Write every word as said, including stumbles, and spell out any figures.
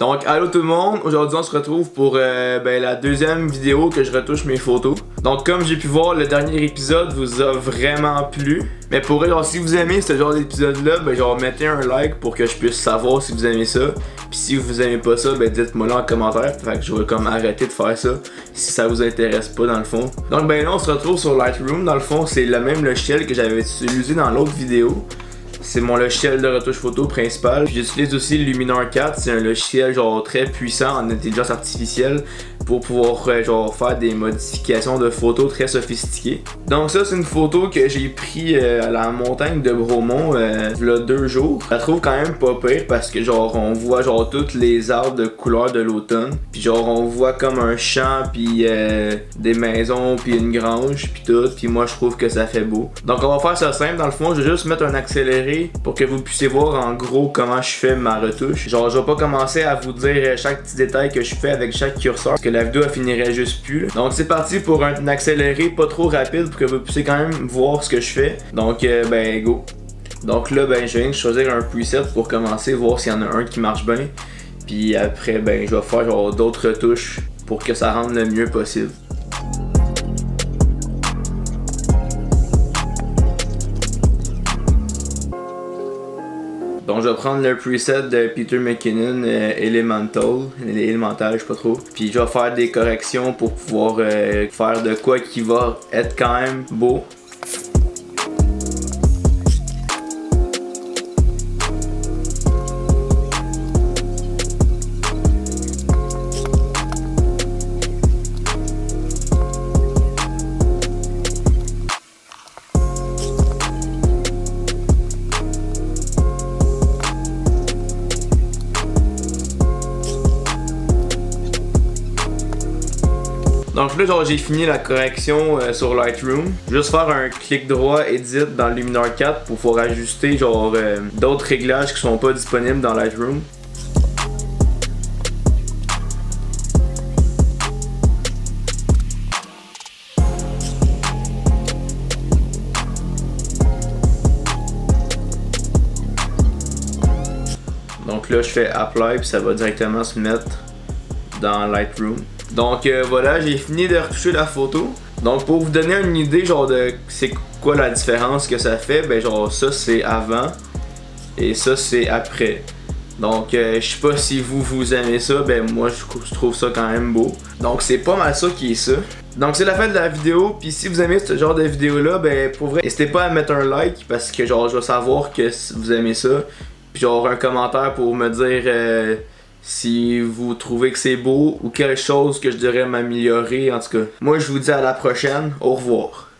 Donc allô tout le monde, aujourd'hui on se retrouve pour euh, ben, la deuxième vidéo que je retouche mes photos. Donc comme j'ai pu voir, le dernier épisode vous a vraiment plu. Mais pour genre si vous aimez ce genre d'épisode là, ben genre mettez un like pour que je puisse savoir si vous aimez ça. Puis si vous aimez pas ça, ben dites-moi là en commentaire. Fait que je vais comme arrêter de faire ça si ça vous intéresse pas dans le fond. Donc ben là on se retrouve sur Lightroom. Dans le fond c'est le même logiciel que j'avais utilisé dans l'autre vidéo. C'est mon logiciel de retouche photo principal. J'utilise aussi Luminar quatre, c'est un logiciel genre très puissant en intelligence artificielle pour pouvoir euh, genre faire des modifications de photos très sophistiquées. Donc ça c'est une photo que j'ai pris euh, à la montagne de Bromont euh, il y a deux jours. Je la trouve quand même pas pire parce que genre on voit genre toutes les arbres de couleur de l'automne. Puis genre on voit comme un champ puis euh, des maisons puis une grange puis tout. Puis moi je trouve que ça fait beau. Donc on va faire ça simple. Dans le fond je vais juste mettre un accéléré pour que vous puissiez voir en gros comment je fais ma retouche. Genre je vais pas commencer à vous dire chaque petit détail que je fais avec chaque curseur parce que la vidéo elle finirait juste plus là. Donc c'est parti pour un accéléré pas trop rapide pour que vous puissiez quand même voir ce que je fais. Donc euh, ben go. Donc là ben je viens de choisir un preset pour commencer, voir s'il y en a un qui marche bien. Puis après ben je vais faire genre d'autres retouches pour que ça rende le mieux possible. Donc je vais prendre le preset de Peter McKinnon, euh, Elemental, Elemental, je sais pas trop. Puis je vais faire des corrections pour pouvoir euh, faire de quoi qui va être quand même beau. Donc là genre j'ai fini la correction euh, sur Lightroom. Juste faire un clic droit edit dans Luminar quatre pour pouvoir ajuster genre euh, d'autres réglages qui sont pas disponibles dans Lightroom. Donc là je fais apply puis ça va directement se mettre dans Lightroom. Donc euh, voilà, j'ai fini de retoucher la photo. Donc pour vous donner une idée genre de c'est quoi la différence que ça fait, ben genre ça c'est avant et ça c'est après. Donc euh, je sais pas si vous vous aimez ça, ben moi je trouve ça quand même beau. Donc c'est pas mal ça qui est ça. Donc c'est la fin de la vidéo, puis si vous aimez ce genre de vidéo là, ben pour vrai n'hésitez pas à mettre un like parce que genre je vais savoir que vous aimez ça. Puis genre un commentaire pour me dire euh, si vous trouvez que c'est beau ou quelque chose que je devrais m'améliorer. En tout cas, moi je vous dis à la prochaine. Au revoir.